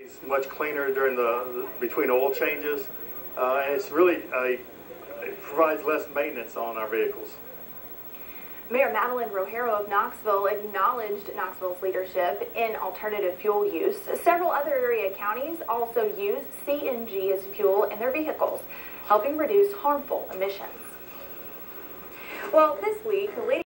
It's much cleaner during between oil changes, and it's really it provides less maintenance on our vehicles. Mayor Madeline Rojero of Knoxville acknowledged Knoxville's leadership in alternative fuel use. Several other area counties also use CNG as fuel in their vehicles, helping reduce harmful emissions. Well, this week,